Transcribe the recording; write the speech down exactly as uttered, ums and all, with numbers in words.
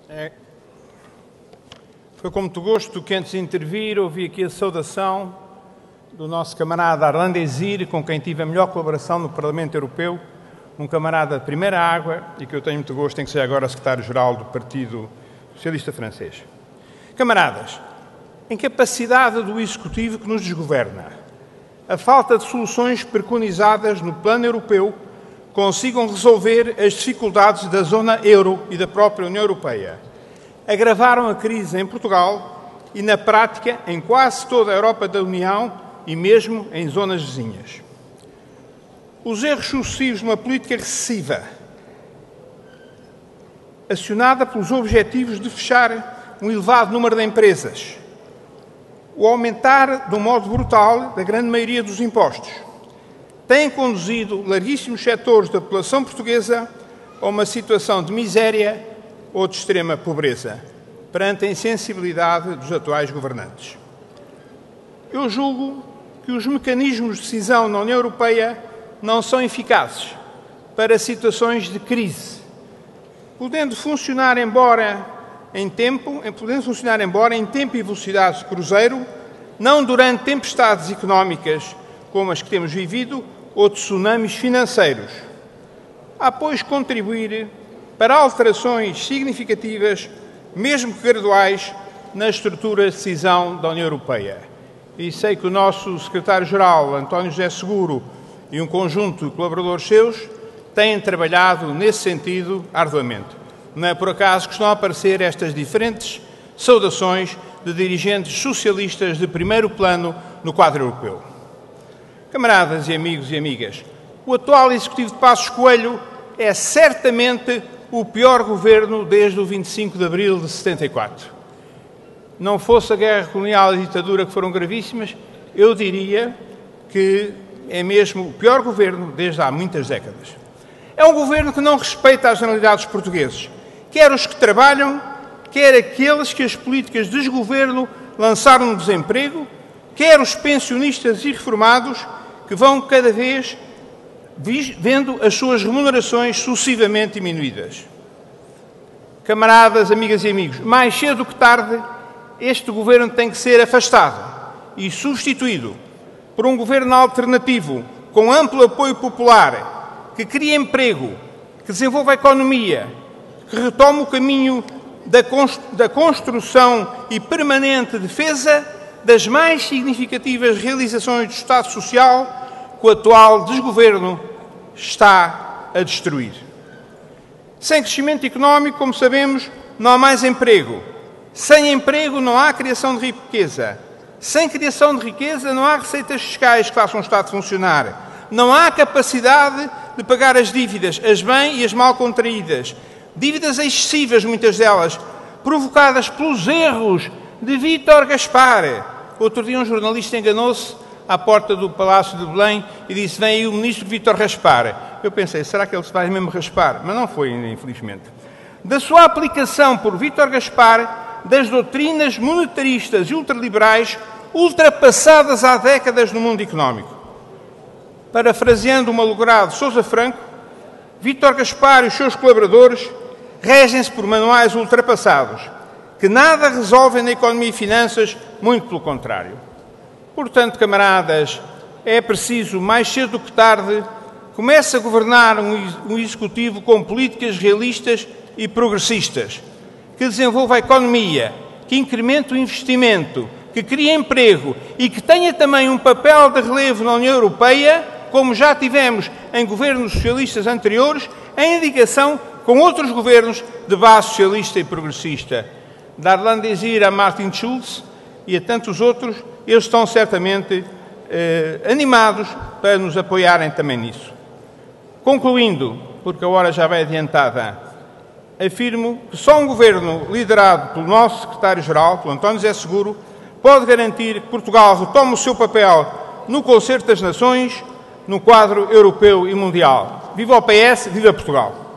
É. Foi com muito gosto que, antes de intervir, ouvi aqui a saudação do nosso camarada Arlando Desir, com quem tive a melhor colaboração no Parlamento Europeu, um camarada de primeira água e que eu tenho muito gosto em que seja agora secretário-geral do Partido Socialista Francês. Camaradas, a incapacidade do Executivo que nos desgoverna, a falta de soluções preconizadas no plano europeu consigam resolver as dificuldades da zona euro e da própria União Europeia, agravaram a crise em Portugal e, na prática, em quase toda a Europa da União e mesmo em zonas vizinhas. Os erros sucessivos numa política recessiva, acionada pelos objetivos de fechar um elevado número de empresas, o aumentar de um modo brutal da grande maioria dos impostos, têm conduzido larguíssimos setores da população portuguesa a uma situação de miséria ou de extrema pobreza, perante a insensibilidade dos atuais governantes. Eu julgo que os mecanismos de decisão na União Europeia não são eficazes para situações de crise, podendo funcionar embora em tempo, podendo funcionar embora em tempo e velocidade de cruzeiro, não durante tempestades económicas como as que temos vivido ou de tsunamis financeiros. Há, pois, contribuir para alterações significativas, mesmo que graduais, na estrutura de decisão da União Europeia. E sei que o nosso secretário-geral, António José Seguro, e um conjunto de colaboradores seus têm trabalhado nesse sentido arduamente. Não é por acaso que estão a aparecer estas diferentes saudações de dirigentes socialistas de primeiro plano no quadro europeu. Camaradas e amigos e amigas, o atual Executivo de Passos Coelho é certamente o pior governo desde o vinte e cinco de abril de setenta e quatro. Não fosse a guerra colonial e a ditadura, que foram gravíssimas, eu diria que é mesmo o pior governo desde há muitas décadas. É um governo que não respeita as generalidades portugueses, quer os que trabalham, quer aqueles que as políticas de desgoverno lançaram no desemprego, quer os pensionistas e reformados que vão cada vez vendo as suas remunerações sucessivamente diminuídas. Camaradas, amigas e amigos, mais cedo que tarde, este governo tem que ser afastado e substituído por um governo alternativo com amplo apoio popular, que crie emprego, que desenvolva a economia, que retome o caminho da construção e permanente defesa das mais significativas realizações do Estado Social que o atual desgoverno está a destruir. Sem crescimento económico, como sabemos, não há mais emprego. Sem emprego não há criação de riqueza. Sem criação de riqueza não há receitas fiscais que façam o Estado funcionar. Não há capacidade de pagar as dívidas, as bem e as mal contraídas. Dívidas excessivas, muitas delas, provocadas pelos erros de Vítor Gaspar. Outro dia um jornalista enganou-se à porta do Palácio de Belém e disse: vem aí o ministro Vítor Gaspar. Eu pensei, será que ele se vai mesmo raspar? Mas não foi ainda, infelizmente. Da sua aplicação por Vítor Gaspar das doutrinas monetaristas e ultraliberais ultrapassadas há décadas no mundo económico. Parafraseando o malogrado Sousa Franco, Vítor Gaspar e os seus colaboradores regem-se por manuais ultrapassados, que nada resolvem na economia e finanças, muito pelo contrário. Portanto, camaradas, é preciso, mais cedo do que tarde, comece a governar um Executivo com políticas realistas e progressistas, que desenvolva a economia, que incremente o investimento, que crie emprego e que tenha também um papel de relevo na União Europeia, como já tivemos em governos socialistas anteriores, em ligação com outros governos de base socialista e progressista. Da Arlando Desir a Martin Schulz e a tantos outros, eles estão certamente eh, animados para nos apoiarem também nisso. Concluindo, porque a hora já vai adiantada, afirmo que só um governo liderado pelo nosso secretário-geral, pelo António José Seguro, pode garantir que Portugal retome o seu papel no concerto das nações, no quadro europeu e mundial. Viva o P S, viva Portugal!